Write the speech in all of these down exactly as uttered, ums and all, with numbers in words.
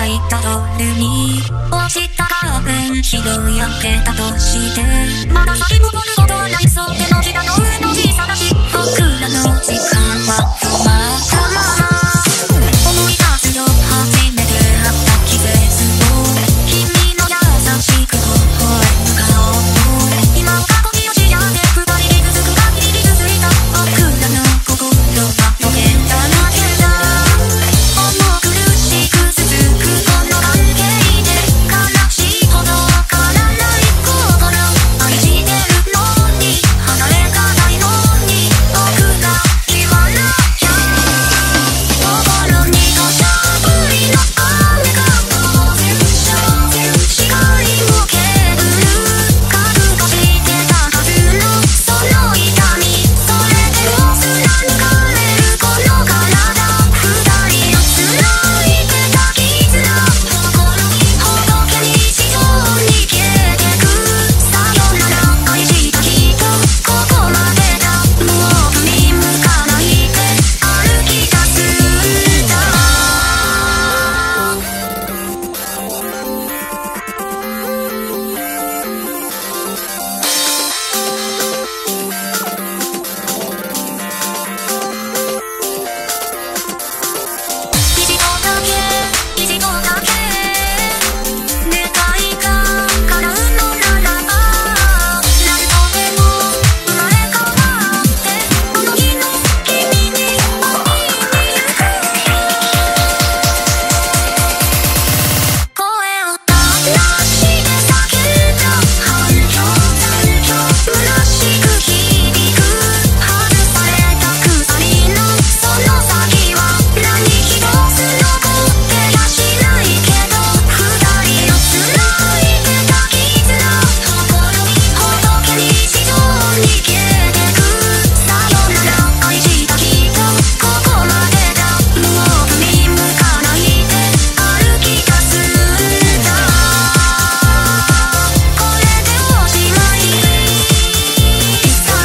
ないた夜に落ちたカーテン拾い上げたとしてまだ先戻ることはないそう手のひらの上の小さなし僕らの時間は止まったまま思い出すよ初めて会った季節を君の優しく微笑む顔と今を過去に落ち合って二人傷つく限り傷ついた僕らの心は溶けただけだ重苦しく続くこの関係で悲しいほどわからない心愛してるのに離れがないのに僕が言わなきゃ心に土砂降りの雨が当然視界もケーブル覚悟してたはずのその痛みそれでも貫かれるこの体二人を繋いでた絆心にほどけにしそうに消えてくさよなら愛した人ここまでだもう振り向かないで歩き出すんだ一度だけ一度だけ願いが叶うのならば何とでも生まれ変わってこの日の君に会いに行く声を出して叫んだ反響残響虚しく響く外された鎖のその先は何一つ残ってやしないけど二人を繋いでた絆心にほどけにしそうに消えてくさよなら愛した人ここまでだもう振り向かないで歩き出すんだこれでおしまいさ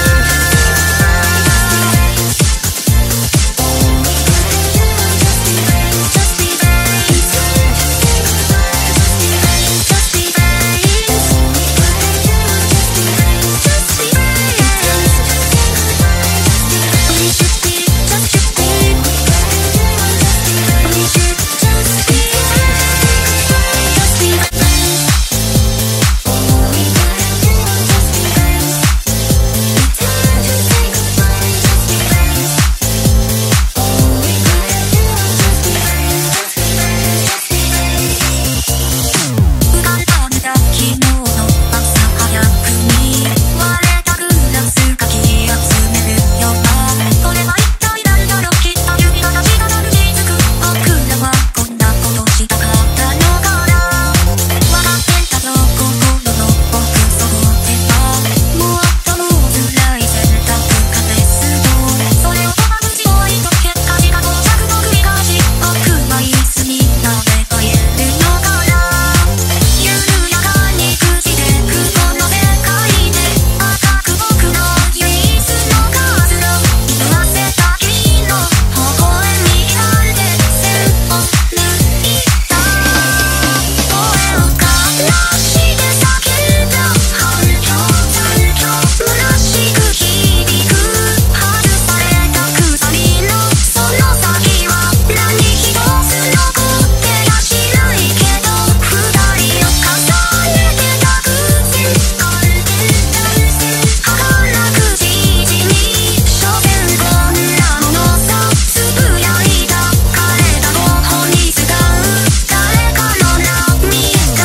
浮かんだんだ昨日の朝早くに割れたグラスかき集めるよこれは一体何だろうきっと指が立ちたなる気づく僕らはこんなことしたかったのかなわかってたぞ心の奥底ではもっとも辛い選択がベストそれを拒む自愛と結果自我到着の繰り返し僕は椅子になれば言えるのかな緩やかに朽ちてくこの世界で赤く僕の唯一の活路色あせた君の微笑みなんて線を抜いた声を悲して叫んだ反響残響虚しく響く外された鎖のその先は何一つ残ってやしないけど二人を重ねてた偶然カルテンダル線儚くじじみ所詮こんなものさつぶやいた枯れた頬に使う誰かの涙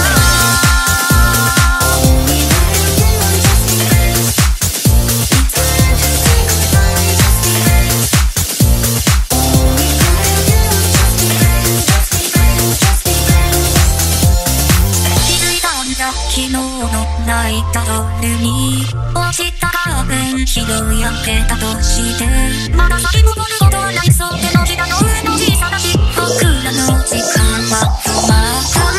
気づいたんだ昨日の泣いた夜に落ちたカーテン拾い上げたとしてまだ先戻ることはないそう手のひらの上の小さなし僕らの時間は止まった